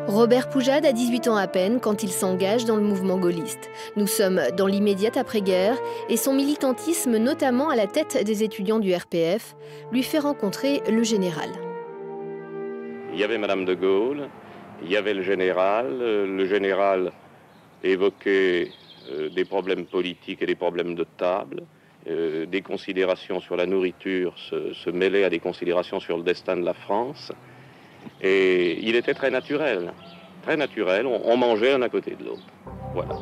Robert Poujade a 18 ans à peine quand il s'engage dans le mouvement gaulliste. Nous sommes dans l'immédiate après-guerre et son militantisme, notamment à la tête des étudiants du RPF, lui fait rencontrer le général. Il y avait Madame de Gaulle, il y avait le général. Le général évoquait des problèmes politiques et des problèmes de table. Des considérations sur la nourriture se mêlaient à des considérations sur le destin de la France. Et il était très naturel, on mangeait un à côté de l'autre. Voilà.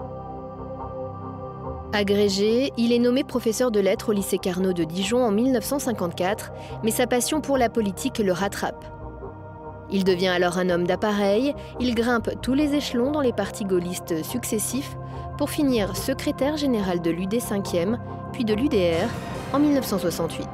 Agrégé, il est nommé professeur de lettres au lycée Carnot de Dijon en 1954, mais sa passion pour la politique le rattrape. Il devient alors un homme d'appareil, il grimpe tous les échelons dans les partis gaullistes successifs pour finir secrétaire général de l'UD 5e, puis de l'UDR en 1968.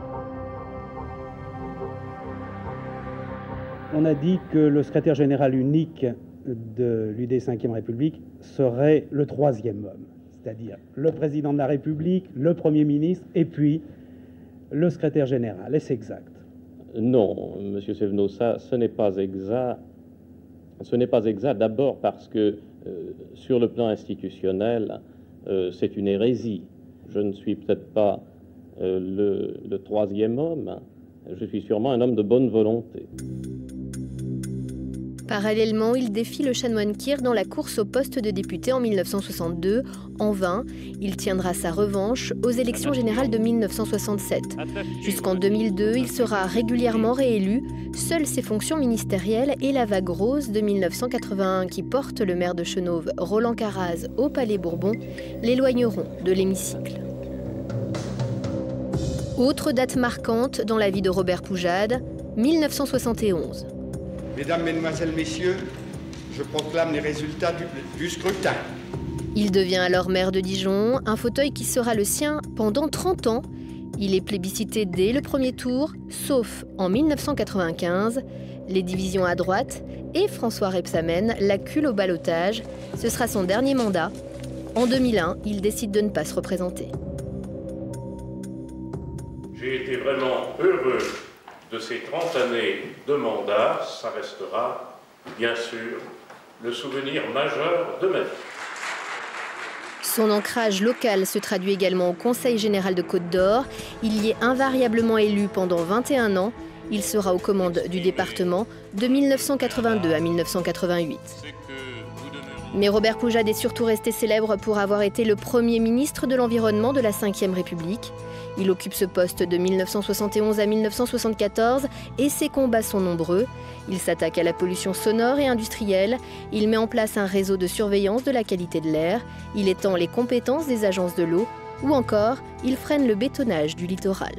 On a dit que le secrétaire général unique de l'UD 5e République serait le troisième homme, c'est-à-dire le président de la République, le Premier ministre et puis le secrétaire général. Est-ce exact? Non, Monsieur Sevenot, ça, ce n'est pas exact. Ce n'est pas exact d'abord parce que sur le plan institutionnel, c'est une hérésie. Je ne suis peut-être pas le troisième homme, je suis sûrement un homme de bonne volonté. Parallèlement, il défie le chanoine Kirr dans la course au poste de député en 1962. En vain, il tiendra sa revanche aux élections générales de 1967. Jusqu'en 2002, il sera régulièrement réélu. Seules ses fonctions ministérielles et la vague rose de 1981 qui porte le maire de Chenôve, Roland Caraz, au Palais Bourbon, l'éloigneront de l'hémicycle. Autre date marquante dans la vie de Robert Poujade, 1971. Mesdames, Mesdemoiselles, Messieurs, je proclame les résultats du scrutin. Il devient alors maire de Dijon, un fauteuil qui sera le sien pendant 30 ans. Il est plébiscité dès le premier tour, sauf en 1995. Les divisions à droite et François Rebsamen l'acculent au ballottage. Ce sera son dernier mandat. En 2001, il décide de ne pas se représenter. J'ai été vraiment heureux de ces 30 années de mandat. Ça restera, bien sûr, le souvenir majeur de ma vie. Son ancrage local se traduit également au Conseil général de Côte-d'Or. Il y est invariablement élu pendant 21 ans. Il sera aux commandes du département de 1982 à 1988. Mais Robert Poujade est surtout resté célèbre pour avoir été le premier ministre de l'Environnement de la Ve République. Il occupe ce poste de 1971 à 1974 et ses combats sont nombreux. Il s'attaque à la pollution sonore et industrielle. Il met en place un réseau de surveillance de la qualité de l'air. Il étend les compétences des agences de l'eau ou encore il freine le bétonnage du littoral.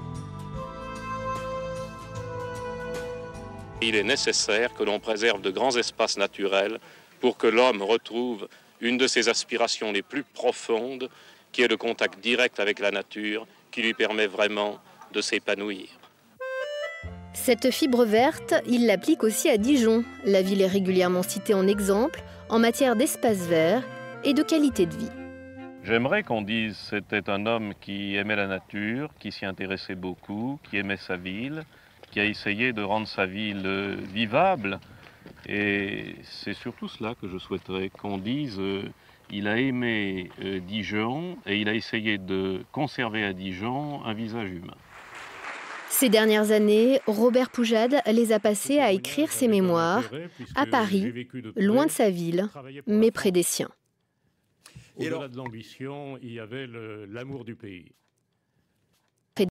Il est nécessaire que l'on préserve de grands espaces naturels pour que l'homme retrouve une de ses aspirations les plus profondes, qui est le contact direct avec la nature, qui lui permet vraiment de s'épanouir. Cette fibre verte, il l'applique aussi à Dijon. La ville est régulièrement citée en exemple en matière d'espace vert et de qualité de vie. J'aimerais qu'on dise que c'était un homme qui aimait la nature, qui s'y intéressait beaucoup, qui aimait sa ville, qui a essayé de rendre sa ville vivable. Et c'est surtout cela que je souhaiterais qu'on dise. Il a aimé Dijon et il a essayé de conserver à Dijon un visage humain. Ces dernières années, Robert Poujade les a passées à écrire ses mémoires à Paris, loin de sa ville, mais près des siens. Au-delà de l'ambition, il y avait l'amour du pays.